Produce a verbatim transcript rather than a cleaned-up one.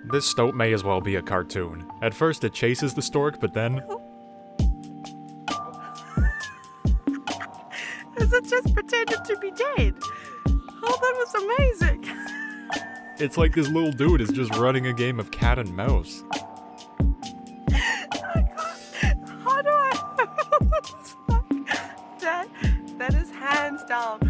This stoat may as well be a cartoon. At first it chases the stork, but then... Is it just pretended to be dead? Oh, that was amazing! It's like this little dude is just running a game of cat and mouse. I can't... How do I... that, that is hands down